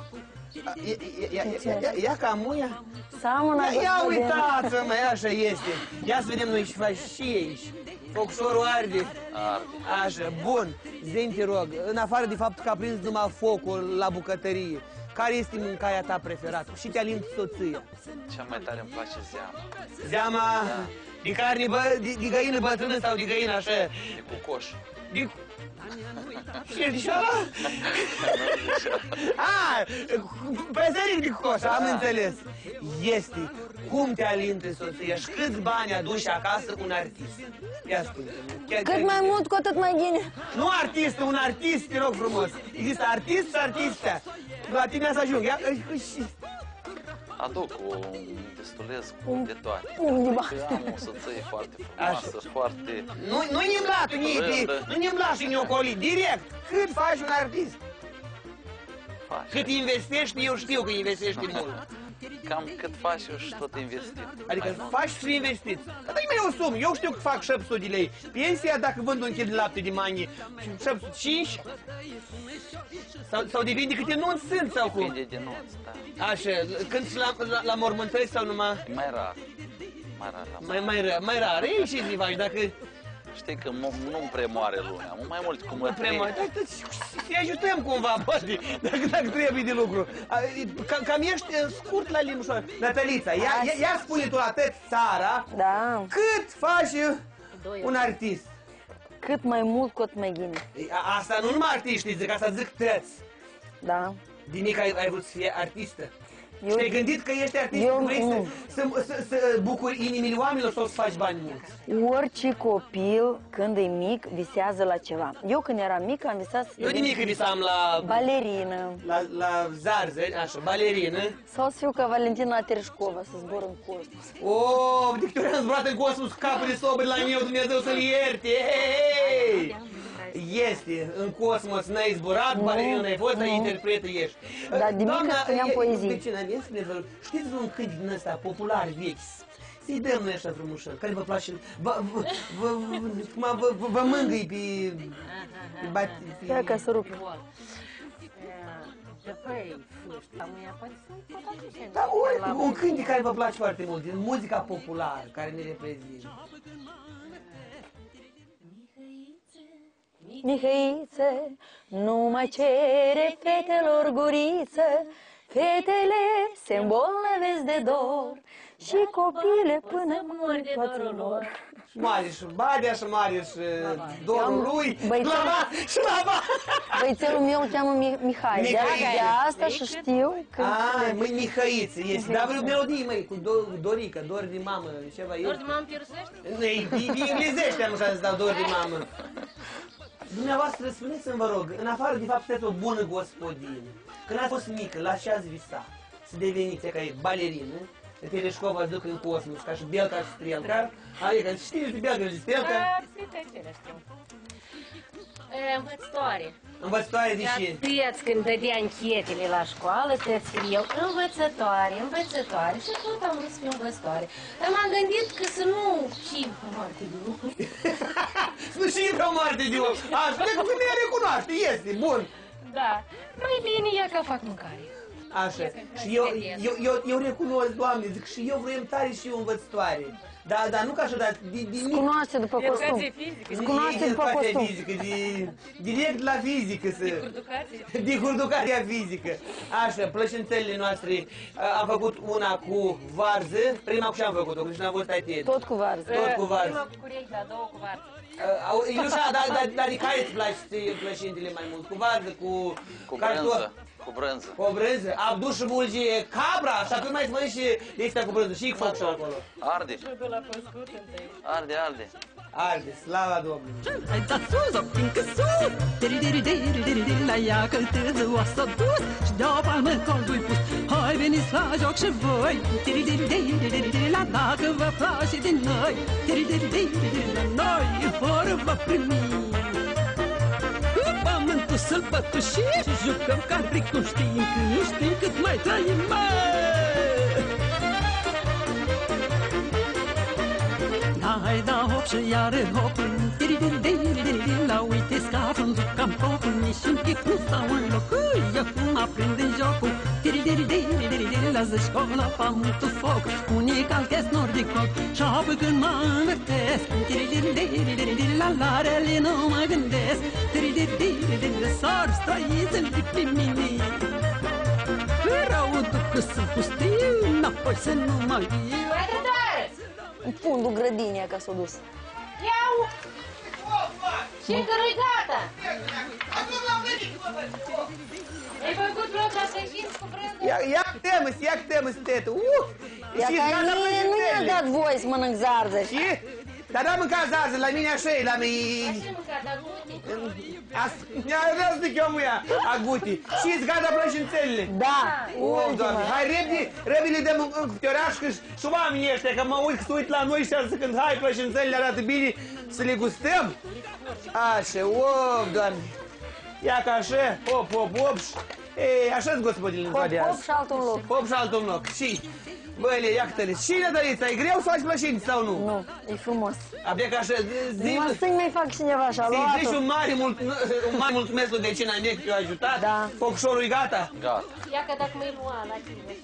S3: Ia ca muia? Ia uitați-mă, așa este. Ia să vedem noi și faci și aici. Focșorul arde. Așa, bun. Zi-mi, te rog, în afară de faptul că a prins numai focul la bucătărie, care este mâncarea ta preferată? Și te alinți soția?
S16: Cea mai tare îmi place zeama.
S3: Zeama de carne, de găină bătrână sau de găină așa?
S16: De cucoș.
S3: Și ești ăla? Prezeric de cucoș, am înțeles. Este. Cum te alintă soția și câți bani aduci acasă un artist? Ia spune-mi.
S17: Cât mai mult, cu atât mai bine.
S3: Nu artist, un artist, te rog frumos. Există artist și artistea. La tine să ajung.
S16: Aduc destulez de toate.
S17: Am
S16: o soție foarte frumoasă, foarte...
S3: Nu-i nimblat, nu nimblat și neocolit, direct. Cât faci un artist? Cât investești, eu știu că investești mult.
S16: Cam cât faci eu și tot investit.
S3: Adică faci și investiți. Dar dă-i mie o sumă, eu știu că fac 700 de lei. Pensia dacă vând un kil de lapte de mani, 705? Sau depinde câte nunți sunt sau cum?
S16: Depinde de nunți, da.
S3: Așa, când la mormântări sau numai?
S16: Mai rar.
S3: Mai rar. Ei, ce zi faci dacă...
S16: Știi că nu-mi premoare lumea, mai mult cum mă
S3: premoare. Să-i ajutăm cumva, poate, dacă trebuie de lucru. Cam ești scurt la limbușoară. Natalița, ia spune tu la tăți țara, cât faci un artist?
S17: Cât mai mult, cât mai bine.
S3: Asta nu numai artiști, zic, asta zic tăți.
S17: Da.
S3: Din mic ai vrut să fie artistă? Și te-ai gândit că ești artist, vrei să bucuri inimile oamenilor sau să faci bani mulți?
S17: Orice copil, când e mic, visează la ceva. Eu când eram mic, am visat să...
S3: Eu de mic visam la...
S17: Balerină.
S3: La zarză, așa, balerină.
S17: Sau să fiu ca Valentina Terșcova, să zbor în cosmos.
S3: Oh, de câte ori am zburat în cosmos, capul de sobri la meu, Dumnezeu să-l ierte! Este, în cosmos n-ai zburat, balerină n-ai fost, dar interpretă ești.
S17: Dar de mică spuneam poezii.
S3: Știți vreun cânt din ăsta popular, vechi? Să-i dăm noi așa frumușor, care vă place, vă mângâi pe...
S17: Ia ca să rupi.
S3: Da, un cânt care vă place foarte mult, din muzica populară, care ne reprezintă.
S17: Mihăiță, nu mai cere fetelor guriță, Fetele se îmbolnăvesc de dor și copile până mor de dorul lor.
S3: Mariș, Badea și Mariș, dorul lui, și mama.
S17: Băițelul meu îl cheamă Mihai, de asta și știu că...
S3: Măi, Mihăiță, este, dar vreau melodii, măi, cu Dorica, dor de mamă, ceva e.
S5: Dor de mamă piersește?
S3: Nu, englezește, am așa să dau dor de mamă. Dumneavoastră, spuneți-mi, vă rog, în afară de fapt sunteți o bună gospodină, când ați fost mică, la ce ați visat? Să deveniți ca e balerină, că Tereșcov ați duc în cosmos, ca și Belca și Strelca, adică știți de Belca și Strelca?
S5: Învățătoare.
S3: Învățătoare de ce?
S5: Tăți când dădea anchetele la școală, tăți scrieu învățătoare, învățătoare și tot am vrut să fiu învățătoare. Dar m-am gândit că să nu știu moarte de om.
S3: Să nu știu că moarte de om. Așa, cred că femeia recunoaște, este, bun.
S5: Da, mai bine ea că fac mâncare.
S3: Așa, și eu recunosc, Doamne, zic, și eu vrem tare și eu învățătoare. Da, nu ca așa, dar
S17: Scunoaște după costum. Scunoaște după costum.
S3: Direct la fizică. De hurducația fizică. Așa, plășințelele noastre, am făcut una cu varză, prima cu ce-am făcut-o, că și n-am văzut aitie.
S17: Tot cu varză.
S3: Tot cu varză.
S5: Prima cu curechi, dar două cu varză.
S3: Ilușa, dar de care îți place plășintele mai mult? Cu varză, cu
S16: brânză. Cu brânză.
S3: Cu brânză? Abduș și bulgi cabra și apoi mai mănânci și ăsta cu brânză. Și foc și acolo.
S16: Arde. Arde.
S3: Arde, slava Domnului.
S18: Hai da sus, fiindcă sus, diri la ea căltâză o să dus și de-o palmă coldul pus. Hai veniți la joc și voi, diri la dacă vă place din noi, diri la noi, fără vă primi. Pământul să-l pătușim și jucăm carbricul, știm cât mai trăim, hai da hop și iară hop, la uite scafă-mi jucam tocul, nici un pic nu stau în loc, acum aprinde jocul, la zi școala pământul foc, unii calchesc nordic foc, și apoi când mă învârtesc, la larele nu mă gândesc, sar străiți în pipimini, rău ducă să pustiu, înapoi să nu mă viu.
S17: În fundul grădinii ca s-o dus.
S5: Iau! Și că nu-i gata! Ai făcut loc ca să ieșiți cu brânză?
S3: Ia temă-ți, tetă!
S17: Ia ca mine nu mi-a dat voie să mănânc zarză.
S3: Și? Dar n-am mâncat zarză, la mine așa e, la mine...
S5: Așa mâncat, aguti?
S3: Vreau să zic eu muia, aguti. Și-ți gata plășințelele?
S17: Da,
S3: Doamne, hai repede dăm în câteoreașcă și oamenii ăștia, că mă uit, să uit la noi și ar zic, hai plășințelele arată bine, să le gustăm. Așa, Doamne. Ia ca așa, hop, ei, așa-ți gospodile în ziua de azi.
S17: Hop și altul în loc.
S3: Hop și altul în loc, și... Băile, ia câtele, și nedărița, e greu să faci plășinți sau nu?
S17: Nu, e frumos.
S3: Abia ca așa,
S17: Numai să-i mai fac cineva așa, luat-o.
S3: Zici un mare mulțumesc lui vecina mea că te-a ajutat? Da. Focșorul e gata?
S16: Gata.
S5: Ia că dacă mă-i lua la tine,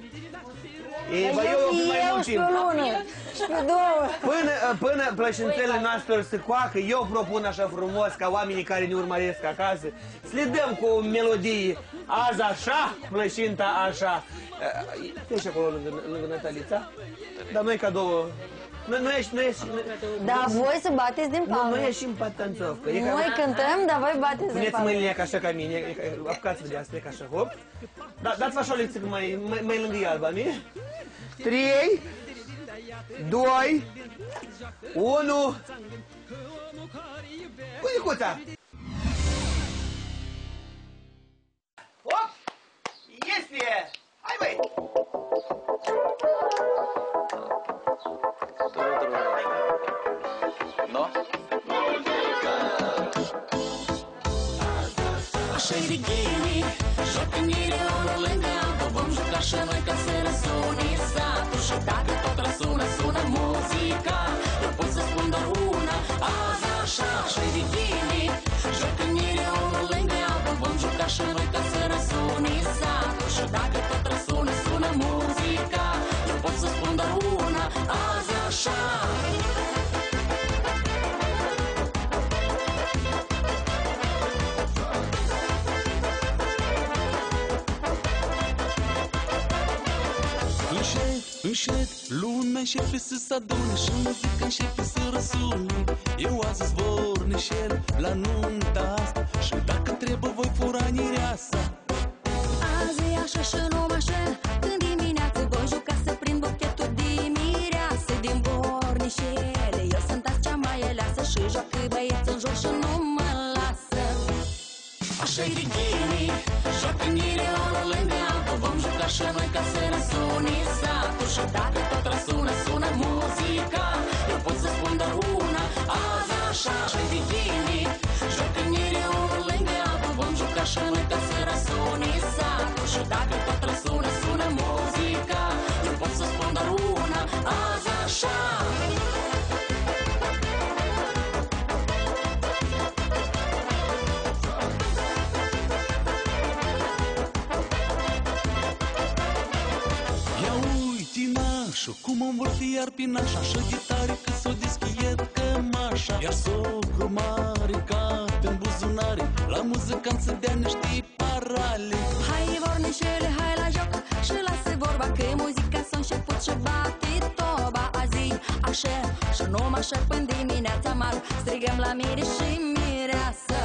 S3: eu
S17: și pe lună, și pe două.
S3: Până plășințele noastre se coacă, eu propun așa frumos ca oamenii care ne urmăresc acasă să le dăm cu o melodie. Azi așa, plășinta așa. Ești acolo lângă Natalița? Dar noi ca două... Nu ești...
S17: Dar voi să bateți din palmă.
S3: Nu ieșim pe tanțovcă.
S17: Noi cântăm, dar voi bateți din palmă.
S3: Puneți mâinile ca așa ca mine, apucați-vă de asta, ca așa, hop. Dați-vă așa o lecție mai lângă ialba, nu? 3, 2, 1... Puicuța! Hop! Este! Hai, băi!
S16: No?
S19: Așa-i bikini, șopinire unul lângă altul, vom juca și noi ca să răsune satul. Și dacă tot răsună, sună muzica, eu pot să spun doar una, azi așa. Așa-i bikini,
S16: Încet, lumea începe să se adune și muzica începe să răsune. Eu azi zvornișel la nunta asta și dacă trebuie voi fura nireasa.
S19: Azi e așa și numai așa, când dimineață voi juca să prind buchetul de mireasă din bornișele. Eu sunt azi cea mai eleasă și joacă băieți în jur și nu mă lasă. Așa-i bikini, joacă milionul lângă apă, vom juca și noi ca să răsune satul. Și dacă tot răsună, sună muzica, eu pot să spun doar una, azi așa. Așa-i bikini, joacă milionul lângă apă, vom juca și noi ca să răsune satul. Și dacă tot răsună, sună muzica, eu pot să spun doar una, azi așa.
S16: Și cum o învârti iar pinașa și gitare că s-o deschiet cămașa. Iar socru mare cată în buzunare, la muzicant să dea niște parale.
S19: Hai vornișele, hai la joc și lasă vorba că muzica s-a început și bate toba. Azi așa și numai așa până dimineața mare, strigăm la mire și mireasă.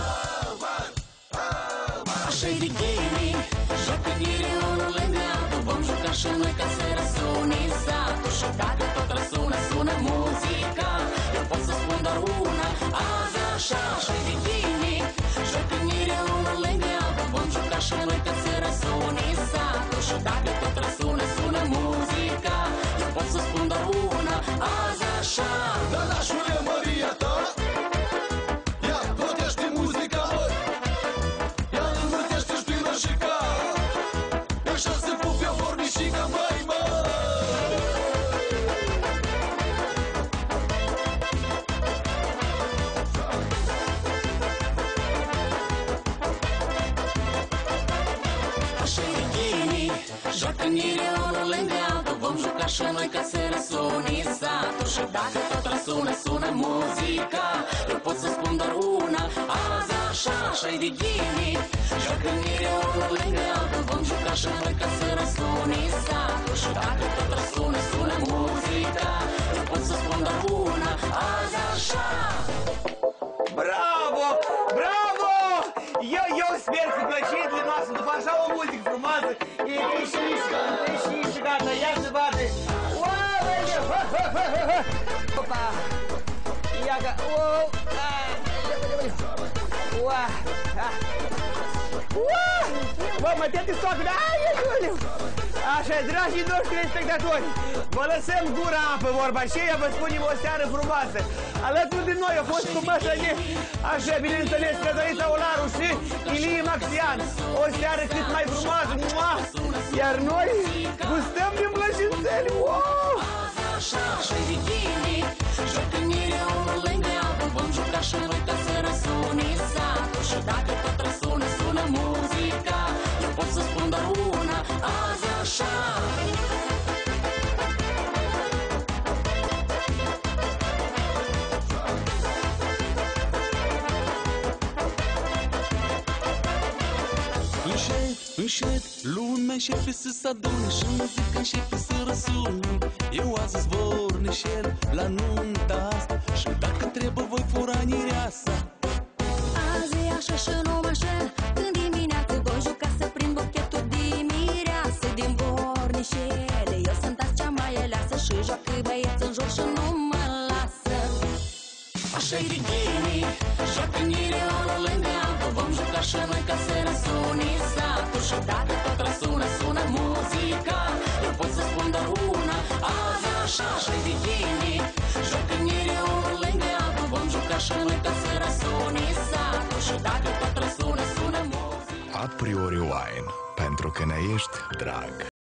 S19: Așa-i bikini, joacă milionul lângă apă, vom juca și noi ca să răsune satul. Și dacă tot răsună, sună muzica, eu pot să spun doar una, azi așa. Așa-i bikini, joacă milionul lângă apă, vom juca și noi ca să răsune satul. Și dacă tot răsună, sună muzica, eu pot să spun doar una, azi așa.
S20: Dădașule Maria ta, ia plătește muzica, măi, ia învârtește șpinașica, așa se pupe vornișica, măi, măi.
S19: Așa-i bikini, joacă milionul lângă apă, vom juca și noi ca să răsune satul. Și dacă tot răsună, sună muzica, eu pot să spun doar una, azi așa. Așa-i bikini, joacă milionul lângă apă, vom juca și noi ca să răsune satul. Și dacă tot răsună, sună muzica, eu pot să spun doar una, azi așa.
S3: Bravo! Bravo! Eu sper că plăcerile noastre după așa o muzică frumoasă e și gata, ia să bate! Oameni! Opa! Ia că... Bă, mă tete stocă, da? Așa, dragii noștri spectatori, vă lăsăm gura apă, vorba aceea, vă spunem o seară frumoasă. Alături de noi a fost cu măsăne, așa, bineînțeles, Cătălina Olaru și Ilie Maxian. O seară cât mai frumoasă, iar noi gustăm din plăcințeli, wow!
S19: Așa, așa-i bikini, joacă milionul lângă apă, vom juca și noi ca să răsune satul. Și dacă tot răsună, sună muzica, eu pot să spun doar una, azi așa.
S16: Încet, încet, lumea începe să se adune și muzica începe să răsune. Eu azi zvornișel la nunta asta și dacă trebuie voi fura nireasa.
S19: Azi e așa și numai așa, când dimineață voi juca să prind buchetul de mireasă din bornișele. Eu sunt azi cea mai eleasă și joacă băieți în jur și nu mă lasă. Așa-i bikini, joacă milionul lângă apă, vom juca și noi ca să răsune satul. Și dacă tot răsună, sună muzica, eu pot să spun doar una, azi așa. Așa-i bikini, joacă milionul lângă apă, vom juca și noi ca să răsune satul. Și dacă tot răsună, sună muzica.
S2: A priori wine, pentru că ne ești drag.